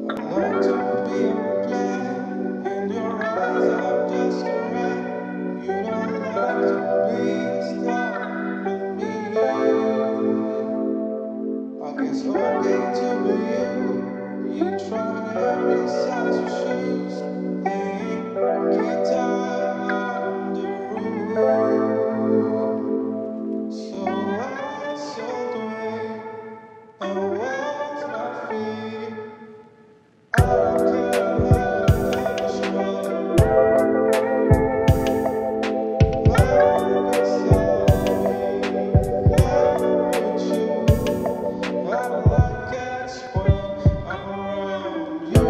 I long to be a flag in your eyes. I'm just a rat. You don't like to be a star with me. I guess okay to be you. You tried every size of shoes. Can't tie on the roof. So I sold away and was my feet. I don't care how to finish life beside me. Love with you. I don't like cats when I'm around you.